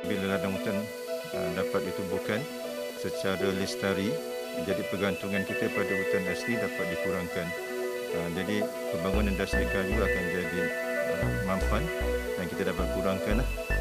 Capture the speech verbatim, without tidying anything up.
bila ladang hutan uh, dapat ditubuhkan secara lestari, jadi pergantungan kita pada hutan asli dapat dikurangkan. Uh, jadi pembangunan industri kayu akan jadi uh, mampan dan kita dapat kurangkan